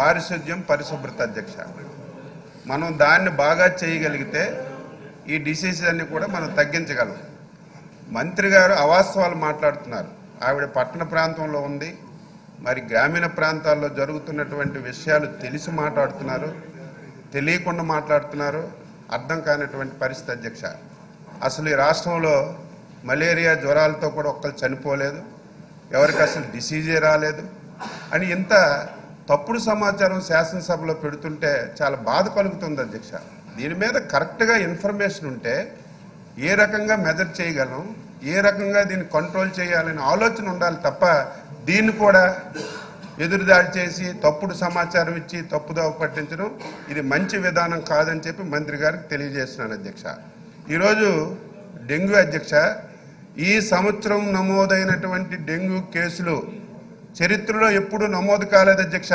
పారిశుద్ధ్యం పరిశుభ్రత అధ్యక్ష. మనం దాన్ని బాగా చేయగలిగితే ఈ డిసీజెస్ అన్ని కూడా మనం తగ్గించగలం. మంత్రి గారు అవాస్తవాలు మాట్లాడుతున్నారు. ఆవిడ పట్టణ ప్రాంతంలో ఉంది, మరి గ్రామీణ ప్రాంతాల్లో జరుగుతున్నటువంటి విషయాలు తెలిసి మాట్లాడుతున్నారు, తెలియకుండా మాట్లాడుతున్నారు. అర్థం కానటువంటి పరిస్థితి అధ్యక్ష. అసలు ఈ రాష్ట్రంలో మలేరియా జ్వరాలతో కూడా ఒక్కరు చనిపోలేదు, ఎవరికి అసలు డిసీజే రాలేదు అని ఇంత తప్పుడు సమాచారం శాసనసభలో పెడుతుంటే చాలా బాధ కలుగుతుంది అధ్యక్ష. దీని మీద కరెక్ట్గా ఇన్ఫర్మేషన్ ఉంటే ఏ రకంగా మెజర్ చేయగలం, ఏ రకంగా దీన్ని కంట్రోల్ చేయాలని ఆలోచన ఉండాలి తప్ప దీన్ని కూడా ఎదురుదాడి చేసి తప్పుడు సమాచారం ఇచ్చి తప్పుదోవ పట్టించడం ఇది మంచి విధానం కాదని చెప్పి మంత్రి గారికి తెలియజేస్తున్నాను అధ్యక్ష. ఈరోజు డెంగ్యూ అధ్యక్ష, ఈ సంవత్సరం నమోదైనటువంటి డెంగ్యూ కేసులు చరిత్రలో ఎప్పుడూ నమోదు కాలేదు అధ్యక్ష.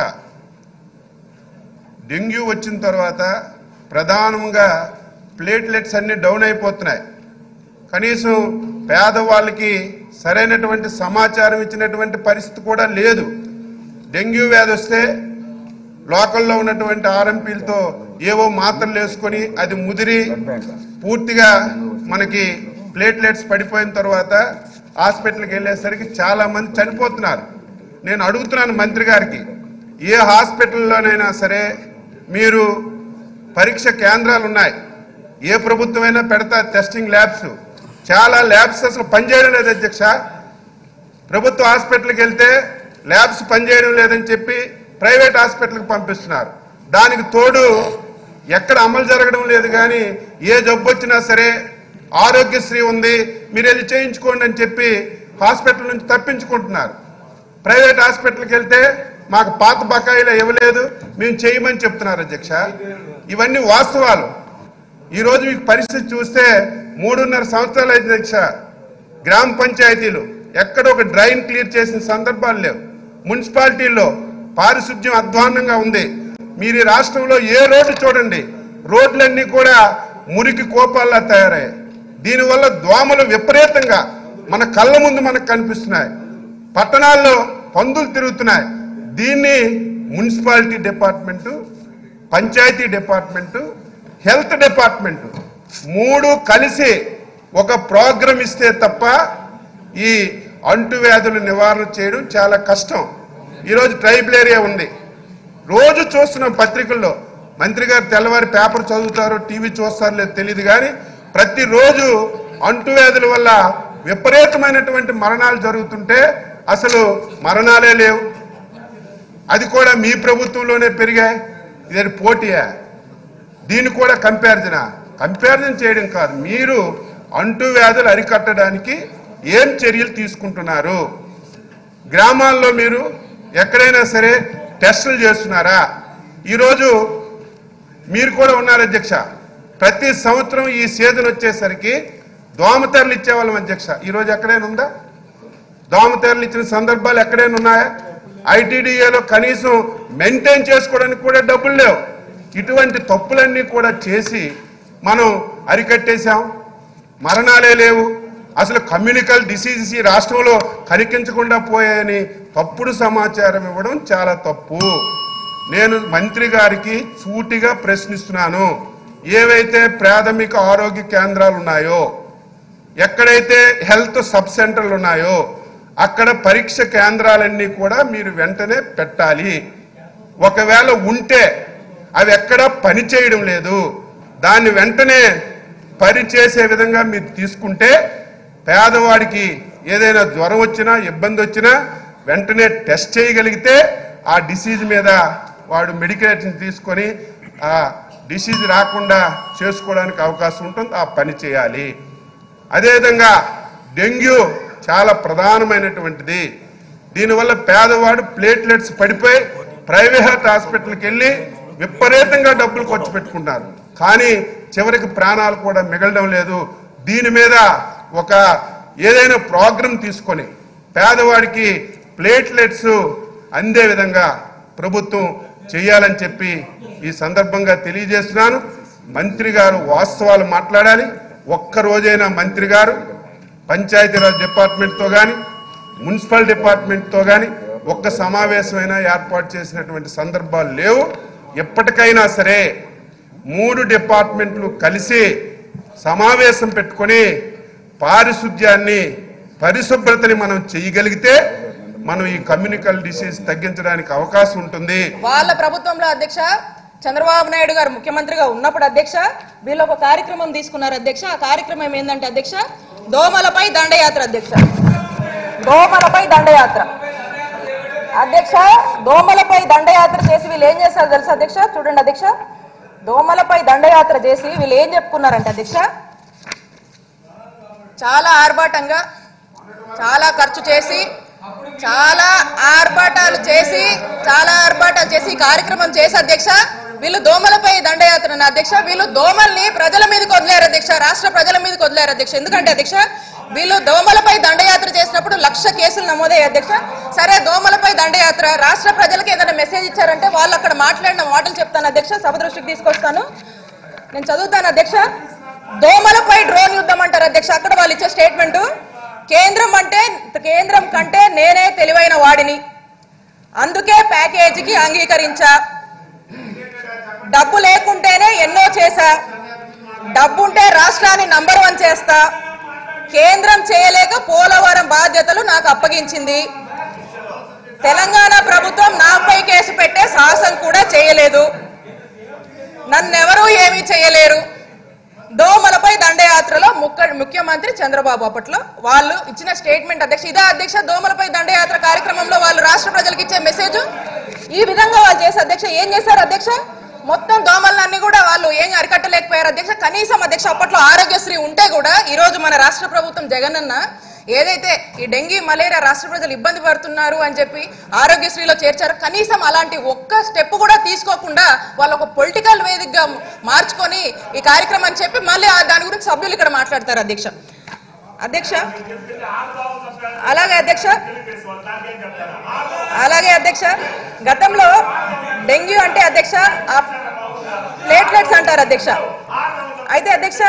డెంగ్యూ వచ్చిన తర్వాత ప్రధానంగా ప్లేట్లెట్స్ అన్ని డౌన్ అయిపోతున్నాయి. కనీసం పేదవాళ్ళకి సరైనటువంటి సమాచారం ఇచ్చినటువంటి పరిస్థితి కూడా లేదు. డెంగ్యూ వ్యాధి వస్తే లోకల్లో ఉన్నటువంటి ఆర్ఎంపీలతో ఏవో మాత్రలు వేసుకొని అది ముదిరి పూర్తిగా మనకి ప్లేట్లెట్స్ పడిపోయిన తర్వాత హాస్పిటల్కి వెళ్ళేసరికి చాలా మంది చనిపోతున్నారు. నేను అడుగుతున్నాను మంత్రి గారికి, ఏ హాస్పిటల్లోనైనా సరే మీరు పరీక్ష కేంద్రాలు ఉన్నాయి, ఏ ప్రభుత్వమైనా పెడతా టెస్టింగ్ ల్యాబ్స్, చాలా ల్యాబ్స్ అసలు పనిచేయడం లేదు అధ్యక్ష. ప్రభుత్వ హాస్పిటల్కి వెళ్తే ల్యాబ్స్ పనిచేయడం లేదని చెప్పి ప్రైవేట్ హాస్పిటల్కి పంపిస్తున్నారు. దానికి తోడు ఎక్కడ అమలు జరగడం లేదు. కానీ ఏ జబ్బు వచ్చినా సరే ఆరోగ్యశ్రీ ఉంది, మీరు వెళ్ళి చేయించుకోండి అని చెప్పి హాస్పిటల్ నుంచి తప్పించుకుంటున్నారు. ప్రైవేట్ హాస్పిటల్కి వెళ్తే మాకు పాత బకాయిలు ఇవ్వలేదు, మేము చేయమని చెప్తున్నారు అధ్యక్ష. ఇవన్నీ వాస్తవాలు. ఈరోజు మీకు పరిస్థితి చూస్తే 3.5 సంవత్సరాలు అయింది అధ్యక్ష. గ్రామ పంచాయతీలు ఎక్కడ ఒక డ్రైన్ క్లియర్ చేసిన సందర్భాలు లేవు. మున్సిపాలిటీల్లో పారిశుద్ధ్యం అధ్వాన్నంగా ఉంది. మీరు ఈ రాష్ట్రంలో ఏ రోడ్డు చూడండి, రోడ్లన్నీ కూడా మురికి కోపాల్లా తయారయ్యాయి. దీనివల్ల దోమలు విపరీతంగా మన కళ్ళ ముందు మనకు కనిపిస్తున్నాయి. పట్టణాల్లో పందులు తిరుగుతున్నాయి. దీన్ని municipality department, panchayat department, health department 3 కలిసి ఒక ప్రోగ్రామ్ ఇస్తే తప్ప ఈ అంటువ్యాధుల నివారణ చేయడం చాలా కష్టం. ఈరోజు ట్రైబల్ ఏరియా ఉంది, రోజు చూస్తున్నాం పత్రికల్లో. మంత్రి గారు తెల్లవారి పేపర్ చదువుతారో టీవీ చూస్తారో లేదు తెలియదు, కానీ ప్రతిరోజు అంటువ్యాధుల వల్ల విపరీతమైనటువంటి మరణాలు జరుగుతుంటే అసలు మరణాలే లేవు. అది కూడా మీ ప్రభుత్వంలోనే పెరిగాయి. ఇది పోటీయా? దీన్ని కూడా కంపారిజన్ చేయడం కాదు. మీరు అంటువ్యాధులు అరికట్టడానికి ఏం చర్యలు తీసుకుంటున్నారు? గ్రామాల్లో మీరు ఎక్కడైనా సరే టెస్టులు చేస్తున్నారా? ఈరోజు మీరు కూడా ఉన్నారు అధ్యక్ష. ప్రతి సంవత్సరం ఈ సీజన్ వచ్చేసరికి దోమతెరలు ఇచ్చేవాళ్ళం అధ్యక్ష. ఈరోజు ఎక్కడైనా ఉందా? దోమతెరలు ఇచ్చిన సందర్భాలు ఎక్కడైనా ఉన్నాయా? ఐటీడీఏలో కనీసం మెయింటైన్ చేసుకోవడానికి కూడా డబ్బులు లేవు. ఇటువంటి తప్పులన్నీ కూడా చేసి మనం అరికట్టేశాం. మరణాలే లేవు. అసలు కమ్యూనికల్ డిసీజెస్ ఈ రాష్ట్రంలో కనిపించకుండా పోయాయని తప్పుడు సమాచారం ఇవ్వడం చాలా తప్పు. నేను మంత్రి గారికి సూటిగా ప్రశ్నిస్తున్నాను. ఏవైతే ప్రాథమిక ఆరోగ్య కేంద్రాలు ఉన్నాయో, ఎక్కడైతే హెల్త్ సబ్ సెంటర్లు ఉన్నాయో అక్కడ పరీక్ష కేంద్రాలన్నీ కూడా మీరు వెంటనే పెట్టాలి. ఒకవేళ ఉంటే అవి ఎక్కడా పని చేయడం లేదు, దాన్ని వెంటనే పనిచేసే విధంగా మీరు తీసుకుంటే పేదవాడికి ఏదైనా జ్వరం వచ్చినా ఇబ్బంది వచ్చినా వెంటనే టెస్ట్ చేయగలిగితే ఆ డిసీజ్ మీద వాడు మెడికేషన్ తీసుకొని ఆ డిసీజ్ రాకుండా చేసుకోవడానికి అవకాశం ఉంటుంది. ఆ పని చేయాలి. అదేవిధంగా డెంగ్యూ చాలా ప్రధానమైనటువంటిది. దీనివల్ల పేదవాడు ప్లేట్లెట్స్ పడిపోయి ప్రైవేట్ హాస్పిటల్కి వెళ్ళి విపరీతంగా డబ్బులు ఖర్చు పెట్టుకుంటారు. కానీ చివరికి ప్రాణాలు కూడా మిగలడం లేదు. దీని మీద ఒక ఏదైనా ప్రోగ్రాం తీసుకొని పేదవాడికి ప్లేట్లెట్స్ అందే విధంగా ప్రభుత్వం చేయాలని చెప్పి ఈ సందర్భంగా తెలియజేస్తున్నాను. మంత్రి గారు వాస్తవాలు మాట్లాడాలి. ఒక్కరోజైనా మంత్రి గారు పంచాయతీరాజ్ డిపార్ట్మెంట్తో కానీ మున్సిపల్ డిపార్ట్మెంట్తో కానీ ఒక్క సమావేశమైనా ఏర్పాటు చేసినటువంటి సందర్భాలు లేవు. ఎప్పటికైనా సరే 3 డిపార్ట్మెంట్లు కలిసి సమావేశం పెట్టుకొని పారిశుద్ధ్యాన్ని పరిశుభ్రతని మనం చేయగలిగితే మనం ఈ కమ్యూనికల్ డిసీజ్ తగ్గించడానికి అవకాశం ఉంటుంది. వాళ్ళ ప్రభుత్వంలో అధ్యక్ష చంద్రబాబు నాయుడు గారు ముఖ్యమంత్రిగా ఉన్నప్పుడు అధ్యక్ష వీళ్ళు ఒక కార్యక్రమం తీసుకున్నారు అధ్యక్ష. ఆ కార్యక్రమం ఏంటంటే అధ్యక్ష దోమలపై దండయాత్ర అధ్యక్ష. దోమలపై దండయాత్ర అధ్యక్ష. దోమలపై దండయాత్ర చేసి వీళ్ళు ఏం చేస్తారు తెలుసా అధ్యక్ష? చూడండి అధ్యక్ష, దోమలపై దండయాత్ర చేసి వీళ్ళు ఏం చెప్పుకున్నారంటే అధ్యక్ష, చాలా ఆర్భాటంగా చాలా ఖర్చు చేసి చాలా ఆర్భాటాలు చేసి కార్యక్రమం చేసి అధ్యక్ష వీళ్ళు దోమలపై దండయాత్ర అధ్యక్ష. వీళ్ళు దోమల్ని ప్రజల మీదకి వదిలేరు అధ్యక్ష, రాష్ట్ర ప్రజల మీదకి వదిలేరు అధ్యక్ష. ఎందుకంటే అధ్యక్ష వీళ్ళు దోమలపై దండయాత్ర చేసినప్పుడు 1,00,000 కేసులు నమోదయ్యాయి అధ్యక్ష. సరే, దోమలపై దండయాత్ర రాష్ట్ర ప్రజలకు ఏదైనా మెసేజ్ ఇచ్చారంటే వాళ్ళు అక్కడ మాట్లాడిన మాటలు చెప్తాను అధ్యక్ష, సభ దృష్టికి తీసుకొస్తాను, నేను చదువుతాను అధ్యక్ష. దోమలపై డ్రోన్ యుద్ధం అంటారు అధ్యక్ష. అక్కడ వాళ్ళు ఇచ్చే స్టేట్మెంట్, కేంద్రం కంటే నేనే తెలివైన వాడిని, అందుకే ప్యాకేజీకి అంగీకరించా, డబ్బు లేకుంటేనే ఎన్నో చేశా, డబ్బుంటే రాష్ట్రాన్ని నంబర్ 1 చేస్తా, కేంద్రం చేయలేక పోలవరం బాధ్యతలు నాకు అప్పగించింది, తెలంగాణ ప్రభుత్వం నాపై కేసు పెట్టే సాహసం కూడా చేయలేదు, నన్నెవరూ ఏమీ చేయలేరు. దోమలపై దండయాత్రలో ముఖ్యమంత్రి చంద్రబాబు అప్పట్లో వాళ్ళు ఇచ్చిన స్టేట్మెంట్ అధ్యక్ష. ఇదే అధ్యక్ష దోమలపై దండయాత్ర కార్యక్రమంలో వాళ్ళు రాష్ట్ర ప్రజలకు ఇచ్చే మెసేజ్. ఈ విధంగా వాళ్ళు చేసి అధ్యక్ష ఏం చేశారు అధ్యక్ష, మొత్తం దోమలన్నీ కూడా వాళ్ళు ఏం అరికట్టలేకపోయారు అధ్యక్ష. కనీసం అధ్యక్ష అప్పట్లో ఆరోగ్యశ్రీ ఉంటే కూడా ఈ రోజు మన రాష్ట్ర ప్రభుత్వం జగనన్న ఏదైతే ఈ డెంగీ మలేరియా రాష్ట్ర ప్రజలు ఇబ్బంది పడుతున్నారు అని చెప్పి ఆరోగ్యశ్రీలో చేర్చారు, కనీసం అలాంటి ఒక్క స్టెప్ కూడా తీసుకోకుండా వాళ్ళు ఒక పొలిటికల్ వేదికగా మార్చుకొని ఈ కార్యక్రమం చెప్పి మళ్ళీ దాని గురించి సభ్యులు ఇక్కడ మాట్లాడతారు అధ్యక్ష. అలాగే అధ్యక్ష గతంలో డెంగ్యూ అంటే అధ్యక్ష ప్లేట్లెట్స్ అంటారు అధ్యక్ష. అయితే అధ్యక్ష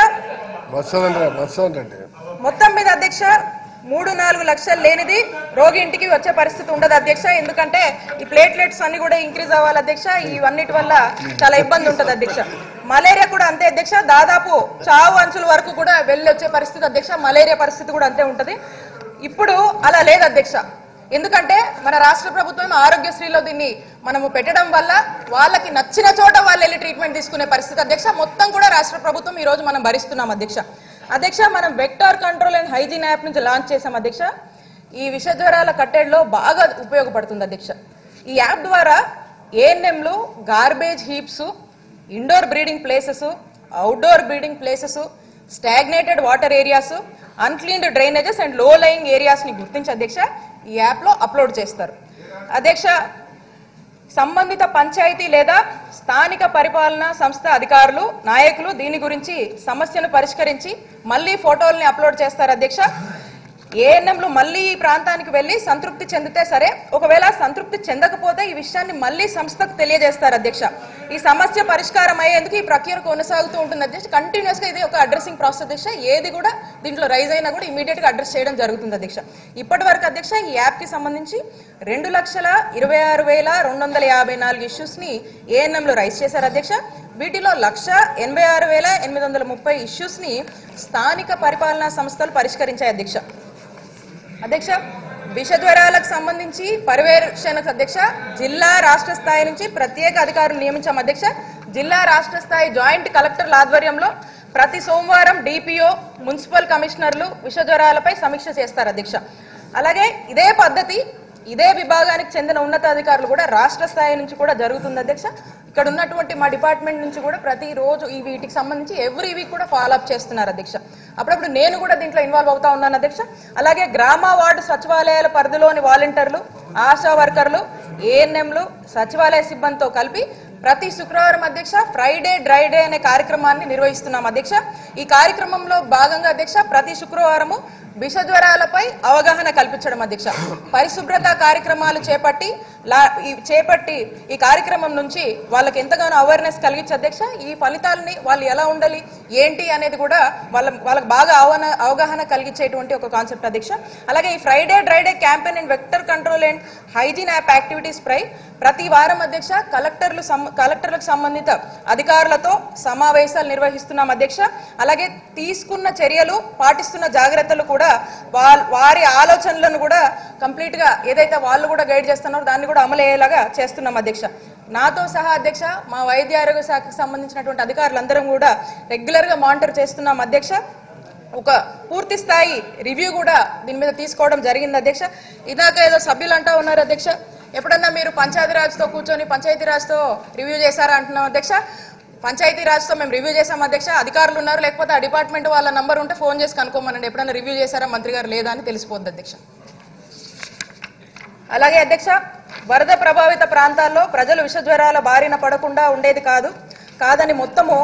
మొత్తం మీద అధ్యక్ష 3-4 లక్షలు లేనిది రోగి ఇంటికి వచ్చే పరిస్థితి ఉండదు అధ్యక్ష. ఎందుకంటే ఈ ప్లేట్లెట్స్ అన్ని కూడా ఇంక్రీజ్ అవ్వాలి అధ్యక్ష. ఇవన్నిటి వల్ల చాలా ఇబ్బంది ఉంటుంది అధ్యక్ష. మలేరియా కూడా అంతే అధ్యక్ష, దాదాపు చావు అంచుల వరకు కూడా వెళ్ళి వచ్చే పరిస్థితి అధ్యక్ష. మలేరియా పరిస్థితి కూడా అంతే ఉంటుంది. ఇప్పుడు అలా లేదు అధ్యక్ష. ఎందుకంటే మన రాష్ట్ర ప్రభుత్వం ఆరోగ్యశ్రీలో దీన్ని మనము పెట్టడం వల్ల వాళ్ళకి నచ్చిన చోట వాళ్ళు వెళ్ళి ట్రీట్మెంట్ తీసుకునే పరిస్థితి అధ్యక్ష. మొత్తం కూడా రాష్ట్ర ప్రభుత్వం ఈ రోజు మనం భరిస్తున్నాం అధ్యక్ష. మనం vector control and hygiene app నుంచి లాంచ్ చేసాం అధ్యక్ష. ఈ విష జ్వరాల కట్టడిలో బాగా ఉపయోగపడుతుంది అధ్యక్ష. ఈ యాప్ ద్వారా ఏఎన్ఎంలు garbage heaps, indoor breeding places, outdoor breeding places, stagnated water areas, uncleaned drainages and low lying areas ని గుర్తించి అధ్యక్ష ఈ యాప్ లో అప్లోడ్ చేస్తారు అధ్యక్ష. సంబంధిత పంచాయతీ లేదా స్థానిక పరిపాలనా సంస్థ అధికారులు, నాయకులు దీని గురించి సమస్యను పరిష్కరించి మళ్ళీ ఫోటోల్ని అప్లోడ్ చేస్తారు అధ్యక్ష. ఏఎన్ఎంలు మళ్ళీ ఈ ప్రాంతానికి వెళ్ళి సంతృప్తి చెందితే సరే, ఒకవేళ సంతృప్తి చెందకపోతే ఈ విషయాన్ని మళ్ళీ సంస్థకు తెలియజేస్తారు అధ్యక్ష. ఈ సమస్య పరిష్కారం అయ్యేందుకు ఈ ప్రక్రియ కొనసాగుతూ ఉంటుంది అధ్యక్ష. కంటిన్యూస్ గా ఇది ఒక అడ్రసింగ్ ప్రాసెస్ అధ్యక్ష. ఏది కూడా దీంట్లో రైజ్ అయినా కూడా ఇమీడియట్ గా అడ్రస్ చేయడం జరుగుతుంది అధ్యక్ష. ఇప్పటి వరకు అధ్యక్ష ఈ యాప్ కి సంబంధించి 2,26,254 ఇష్యూస్ ని ఏఎన్ఎంలు రైజ్ చేశారు అధ్యక్ష. వీటిలో 1,86,830 ఇష్యూస్ ని స్థానిక పరిపాలనా సంస్థలు పరిష్కరించాయి అధ్యక్ష. విష జ్వరాలకు సంబంధించి పర్యవేక్షణకు అధ్యక్ష జిల్లా రాష్ట్ర స్థాయి నుంచి ప్రత్యేక అధికారులు నియమించాం అధ్యక్ష. జిల్లా రాష్ట్ర స్థాయి జాయింట్ కలెక్టర్ల ఆధ్వర్యంలో ప్రతి సోమవారం డిపిఓ, మున్సిపల్ కమిషనర్లు విష జ్వరాలపై సమీక్ష చేస్తారు అధ్యక్ష. అలాగే ఇదే పద్ధతి ఇదే విభాగానికి చెందిన ఉన్నతాధికారులు కూడా రాష్ట్ర స్థాయి నుంచి కూడా జరుగుతుంది అధ్యక్ష. ఇక్కడ ఉన్నటువంటి మా డిపార్ట్మెంట్ నుంచి కూడా ప్రతిరోజు ఈ వీటికి సంబంధించి ఎవ్రీ వీక్ కూడా ఫాలో అప్ చేస్తున్నారు అధ్యక్ష. అప్పుడప్పుడు నేను కూడా దీంట్లో ఇన్వాల్వ్ అవుతా ఉన్నాను అధ్యక్ష. అలాగే గ్రామ వార్డు సచివాలయాల పరిధిలోని వాలంటీర్లు, ఆశా వర్కర్లు, ఏఎన్ఎంలు, సచివాలయ సిబ్బందితో కలిపి ప్రతి శుక్రవారం అధ్యక్ష ఫ్రైడే డ్రై డే అనే కార్యక్రమాన్ని నిర్వహిస్తున్నాం అధ్యక్ష. ఈ కార్యక్రమంలో భాగంగా అధ్యక్ష ప్రతి శుక్రవారము విష జ్వరాలపై అవగాహన కల్పించడం అధ్యక్ష. పరిశుభ్రత కార్యక్రమాలు చేపట్టి ఈ కార్యక్రమం నుంచి వాళ్ళకి ఎంతగానో అవేర్నెస్ కలిగించే అధ్యక్ష. ఈ ఫలితాలని వాళ్ళు ఎలా ఉండాలి ఏంటి అనేది కూడా వాళ్ళకి బాగా అవగాహన కలిగించేటువంటి ఒక కాన్సెప్ట్ అధ్యక్ష. అలాగే ఈ Friday dry day campaign and vector control and hygiene app activities పై ప్రతి వారం అధ్యక్ష కలెక్టర్లకు సంబంధిత అధికారులతో సమావేశాలు నిర్వహిస్తున్నాం అధ్యక్ష. అలాగే తీసుకున్న చర్యలు పాటిస్తున్న జాగ్రత్తలు కూడా వారి ఆలోచనలను కూడా కంప్లీట్ గా ఏదైతే వాళ్ళు కూడా గైడ్ చేస్తున్నారో దాన్ని కూడా అమలు అయ్యేలాగా చేస్తున్నాం అధ్యక్ష. నాతో సహా అధ్యక్ష మా వైద్య ఆరోగ్య శాఖకు సంబంధించినటువంటి అధికారులందరం కూడా రెగ్యులర్ గా మానిటర్ చేస్తున్నాం అధ్యక్ష. ఒక పూర్తి స్థాయి రివ్యూ కూడా దీని మీద తీసుకోవడం జరిగింది అధ్యక్ష. ఇదాక ఏదో సభ్యులు అంటా ఉన్నారు అధ్యక్ష, ఎప్పుడన్నా మీరు పంచాయతీరాజ్తో కూర్చొని పంచాయతీరాజ్తో రివ్యూ చేశారా అంటున్నాం అధ్యక్ష. పంచాయతీరాజ్తో మేము రివ్యూ చేసాం అధ్యక్ష. అధికారులు ఉన్నారు, లేకపోతే ఆ డిపార్ట్మెంట్ వాళ్ళ నంబర్ ఉంటే ఫోన్ చేసి కనుక్కోమనండి, ఎప్పుడన్నా రివ్యూ చేశారా మంత్రి గారు లేదా అని తెలిసిపోద్ది అధ్యక్ష. అలాగే అధ్యక్ష, వరద ప్రభావిత ప్రాంతాల్లో ప్రజలు విష జ్వరాల బారిన పడకుండా ఉండేది కాదని మొత్తము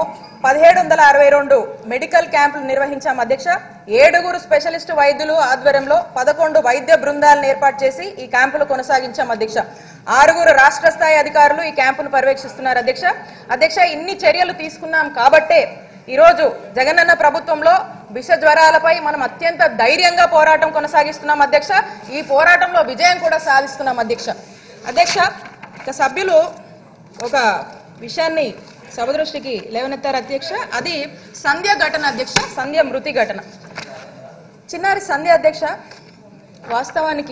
1762 మెడికల్ క్యాంపులు నిర్వహించాం అధ్యక్ష. 7 స్పెషలిస్ట్ వైద్యులు ఆధ్వర్యంలో 11 వైద్య బృందాలను ఏర్పాటు చేసి ఈ క్యాంపులు కొనసాగించాం అధ్యక్ష. 6 రాష్ట్ర స్థాయి అధికారులు ఈ క్యాంపును పర్యవేక్షిస్తున్నారు అధ్యక్ష. ఇన్ని చర్యలు తీసుకున్నాం కాబట్టే ఈరోజు జగనన్న ప్రభుత్వంలో విష జ్వరాలపై మనం అత్యంత ధైర్యంగా పోరాటం కొనసాగిస్తున్నాం అధ్యక్ష. ఈ పోరాటంలో విజయం కూడా సాధిస్తున్నాం అధ్యక్ష. సభ్యులు ఒక విషయాన్ని సభ దృష్టికి లేవనెత్తారు అధ్యక్ష. అది సంధ్య ఘటన అధ్యక్ష, సంధ్య మృతి ఘటన. చిన్నారి సంధ్య అధ్యక్ష వాస్తవానికి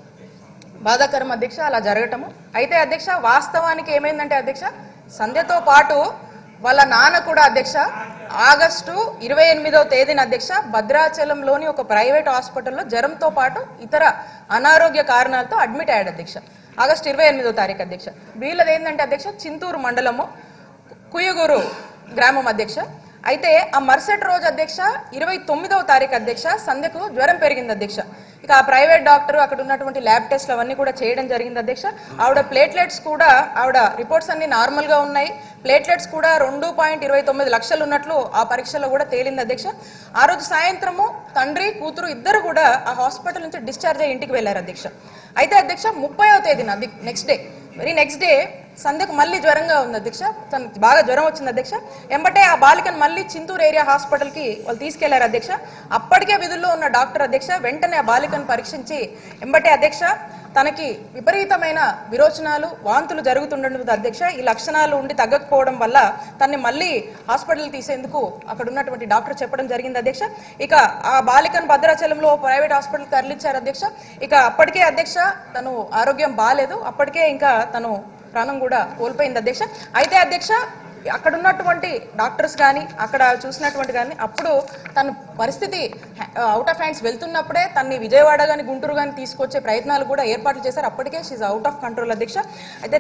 బాధాకరం అధ్యక్ష అలా జరగటము. అయితే అధ్యక్ష వాస్తవానికి ఏమైందంటే అధ్యక్ష, సంధ్యతో పాటు వాళ్ళ నాన్న కూడా అధ్యక్ష ఆగస్టు 28వ తేదీన అధ్యక్ష భద్రాచలంలోని ఒక ప్రైవేట్ హాస్పిటల్లో జ్వరంతో పాటు ఇతర అనారోగ్య కారణాలతో అడ్మిట్ అయ్యాడు అధ్యక్ష. ఆగస్టు 28వ తారీఖు అధ్యక్ష. వీళ్ళది ఏంటంటే అధ్యక్ష చింతూరు మండలము కుయగూరు గ్రామం అధ్యక్ష. అయితే ఆ మరుసటి రోజు అధ్యక్ష 29వ తారీఖు అధ్యక్ష సంధ్యకు జ్వరం పెరిగింది అధ్యక్ష. ఇక ఆ ప్రైవేట్ డాక్టర్ అక్కడ ఉన్నటువంటి ల్యాబ్ టెస్ట్లు అవన్నీ కూడా చేయడం జరిగింది అధ్యక్ష. ఆవిడ ప్లేట్లెట్స్ కూడా ఆవిడ రిపోర్ట్స్ అన్ని నార్మల్ గా ఉన్నాయి. ప్లేట్లెట్స్ కూడా 2.29 లక్షలు ఉన్నట్లు ఆ పరీక్షలో కూడా తేలింది అధ్యక్ష. ఆ రోజు సాయంత్రము తండ్రి కూతురు ఇద్దరు కూడా ఆ హాస్పిటల్ నుంచి డిశ్చార్జ్ అయ్యి ఇంటికి వెళ్లారు అధ్యక్ష. అయితే అధ్యక్ష 30వ తేదీన నెక్స్ట్ డే సంధ్యకు మళ్ళీ జ్వరంగా ఉంది అధ్యక్ష. తనకు బాగా జ్వరం వచ్చింది అధ్యక్ష. ఎంబటే ఆ బాలికను మళ్ళీ చింతూరు ఏరియా హాస్పిటల్ కి వాళ్ళు తీసుకెళ్లారు అధ్యక్ష. అప్పటికే విధుల్లో ఉన్న డాక్టర్ అధ్యక్ష వెంటనే ఆ బాలికను పరీక్షించి ఎంబటే అధ్యక్ష తనకి విపరీతమైన విరోచనాలు వాంతులు జరుగుతుండడం అధ్యక్ష. ఈ లక్షణాలు ఉండి తగ్గకపోవడం వల్ల తనని మళ్ళీ హాస్పిటల్ తీసేందుకు అక్కడ ఉన్నటువంటి డాక్టర్ చెప్పడం జరిగింది అధ్యక్ష. ఇక ఆ బాలికను భద్రాచలంలో ప్రైవేట్ హాస్పిటల్ తరలించారు అధ్యక్ష. ఇక అప్పటికే అధ్యక్ష తను ఆరోగ్యం బాగాలేదు, అప్పటికే ఇంకా తను ప్రాణం కూడా కోల్పోయింది అధ్యక్ష. అయితే అధ్యక్ష అక్కడ ఉన్నటువంటి డాక్టర్స్ కానీ అక్కడ చూసినటువంటి కానీ అప్పుడు తన పరిస్థితి అవుట్ ఆఫ్ హ్యాండ్స్ వెళ్తున్నప్పుడే తన్ని విజయవాడ కానీ గుంటూరు కానీ తీసుకొచ్చే ప్రయత్నాలు కూడా ఏర్పాట్లు చేశారు. అప్పటికే షీజ్ అవుట్ ఆఫ్ కంట్రోల్ అధ్యక్ష. అయితే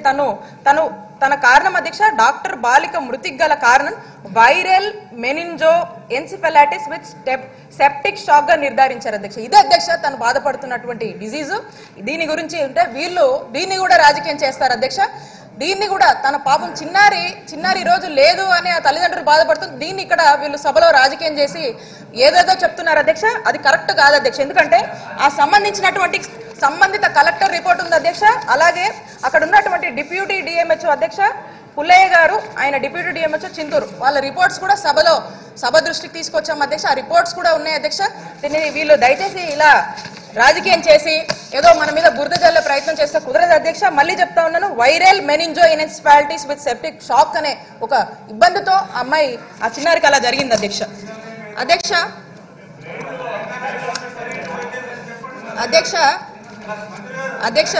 తన కారణం అధ్యక్ష డాక్టర్ బాలిక మృతికి గల కారణం viral meningoencephalitis with septic shock గా నిర్ధారించారు అధ్యక్ష. ఇదే అధ్యక్ష తను బాధపడుతున్నటువంటి డిజీజు. దీని గురించి ఉంటే వీళ్ళు దీన్ని కూడా రాజకీయం చేస్తారు అధ్యక్ష. దీన్ని కూడా తన పాపం చిన్నారి రోజు లేదు అని ఆ తల్లిదండ్రులు బాధపడుతుంది. దీన్ని ఇక్కడ వీళ్ళు సభలో రాజకీయం చేసి ఏదేదో చెప్తున్నారు అధ్యక్ష. అది కరెక్ట్ కాదు అధ్యక్ష. ఎందుకంటే ఆ సంబంధిత కలెక్టర్ రిపోర్ట్ ఉంది అధ్యక్ష. అలాగే అక్కడ ఉన్నటువంటి డిప్యూటీ డిఎంహెచ్ఓ అధ్యక్ష పుల్లయ్య గారు, ఆయన డిప్యూటీ డిఎంహెచ్ఓ చింతూరు, వాళ్ళ రిపోర్ట్స్ కూడా సభ దృష్టికి తీసుకొచ్చాం అధ్యక్ష. ఆ రిపోర్ట్స్ కూడా ఉన్నాయి అధ్యక్ష. దీన్ని వీళ్ళు దయచేసి ఇలా రాజకీయం చేసి ఏదో మన మీద బురద జల్లే ప్రయత్నం చేస్తే కుదరదు అధ్యక్ష. మళ్ళీ చెప్తా ఉన్నాను, viral meningoencephalitis with septic shock అనే ఒక ఇబ్బందితో అమ్మాయి ఆ చిన్నారికి అలా జరిగింది అధ్యక్ష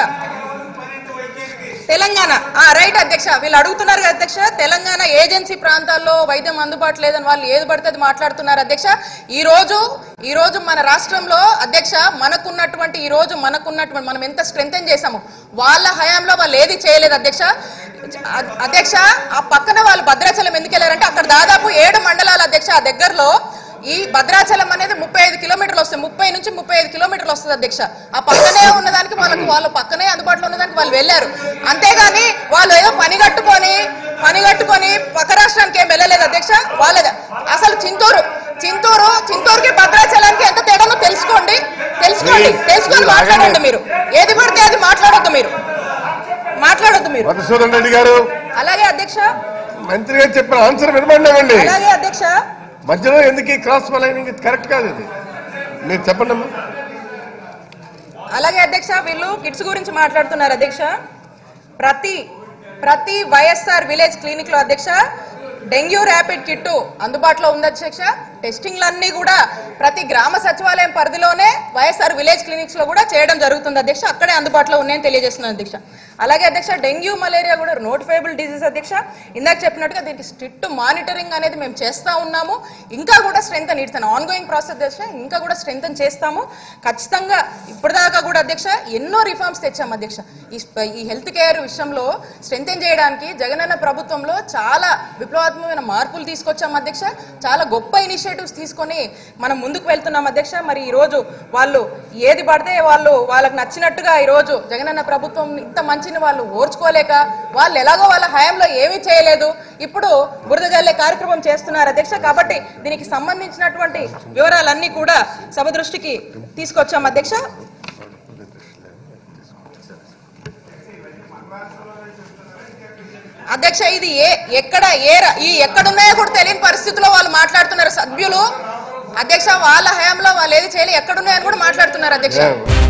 తెలంగాణ రైట్ అధ్యక్ష. వీళ్ళు అడుగుతున్నారు కదా అధ్యక్ష, తెలంగాణ ఏజెన్సీ ప్రాంతాల్లో వైద్యం అందుబాటు లేదని వాళ్ళు ఏది పడితే అది మాట్లాడుతున్నారు అధ్యక్ష. ఈ రోజు మన రాష్ట్రంలో అధ్యక్ష మనకున్నటువంటి మనం ఎంత స్ట్రెంథెన్ చేశాము, వాళ్ళ హయాంలో వాళ్ళు ఏది చేయలేదు అధ్యక్ష. ఆ పక్కన వాళ్ళు భద్రాచలం ఎందుకు వెళ్ళారంటే అక్కడ దాదాపు 7 మండలాలు అధ్యక్ష. ఆ దగ్గరలో ఈ భద్రాచలం అనేది 35 కిలోమీటర్లు వస్తుంది, 30 నుంచి 35 కిలోమీటర్లు వస్తుంది అధ్యక్ష. ఆ పక్కనే ఉన్నదానికి వాళ్ళ పక్కనే అందుబాటులో ఉన్నదానికి వాళ్ళు వెళ్ళారు. అంతేగాని వాళ్ళు ఏదో పని కట్టుకొని పక్క రాష్ట్రానికి ఏం వెళ్ళలేదు అధ్యక్ష. వాళ్ళది అసలు చింతూరుకి భద్రాచలానికి ఎంత తేడానో తెలుసుకోండి. తెలుసుకొని మాట్లాడండి. మీరు ఏది పడితే అది మాట్లాడొద్దు. మీరు మధుసూదన్ రెడ్డి గారు. అలాగే అధ్యక్ష, మంత్రి గారు చెప్పిన ఆన్సర్ వినమండి. అలాగే అధ్యక్ష, మధ్యలో ఎందుకు క్రాస్ మలైనింగ్ కరెక్ట్ కాదు, ఇది మీరు చెప్పండి అమ్మా. అలాగే అధ్యక్ష, వీళ్ళు కిట్స్ గురించి మాట్లాడుతున్నారు అధ్యక్ష. ప్రతి వైఎస్ఆర్ విలేజ్ క్లినిక్ లో అధ్యక్ష డెంగ్యూ ర్యాపిడ్ కిట్ అందుబాటులో ఉంది అధ్యక్ష. టెస్టింగ్లన్నీ కూడా ప్రతి గ్రామ సచివాలయం పరిధిలోనే వైఎస్ఆర్ విలేజ్ క్లినిక్స్ లో కూడా చేయడం జరుగుతుంది అధ్యక్ష. అక్కడే అందుబాటులో ఉన్నాయని తెలియజేస్తున్నాను అధ్యక్ష. అలాగే అధ్యక్ష, డెంగ్యూ మలేరియా కూడా నోటిఫైబుల్ డిజీజ్ అధ్యక్ష. ఇందాక చెప్పినట్టుగా దీనికి స్ట్రిక్ట్ మానిటరింగ్ అనేది మేము చేస్తా ఉన్నాము. ఇంకా కూడా స్ట్రెంగ్తన్ ఇస్తాను, ఆన్గోయింగ్ ప్రాసెస్ అధ్యక్ష. ఇంకా కూడా స్ట్రెంగ్తన్ చేస్తాము ఖచ్చితంగా. ఇప్పటిదాకా కూడా అధ్యక్ష ఎన్నో రిఫార్మ్స్ తెచ్చాము అధ్యక్ష. ఈ హెల్త్ కేర్ విషయంలో స్ట్రెంగ్తన్ చేయడానికి జగనన్న ప్రభుత్వంలో చాలా విప్లవాత్మకమైన మార్పులు తీసుకొచ్చాము అధ్యక్ష. చాలా గొప్ప ఇనిషియేటివ్స్ తీసుకొని మనం ముందుకు వెళ్తున్నాం అధ్యక్ష. మరి ఈ రోజు వాళ్ళు ఏది పడితే వాళ్ళకి నచ్చినట్టుగా ఈ రోజు జగనన్న ప్రభుత్వం ఇంత మంచిని వాళ్ళు ఓర్చుకోలేక వాళ్ళు ఎలాగో వాళ్ళ హయాంలో ఏమీ చేయలేదు, ఇప్పుడు బురద జల్లే కార్యక్రమం చేస్తున్నారు అధ్యక్ష. కాబట్టి దీనికి సంబంధించినటువంటి వివరాలన్నీ కూడా సభ దృష్టికి తీసుకొచ్చాం అధ్యక్ష. అధ్యక్ష, ఇది ఎక్కడున్నాయో కూడా తెలియని పరిస్థితిలో వాళ్ళు మాట్లాడుతున్నారు సభ్యులు అధ్యక్ష. వాళ్ళ హయాంలో వాళ్ళు ఏది చేయలేదు, ఎక్కడున్నాయని కూడా మాట్లాడుతున్నారు అధ్యక్ష.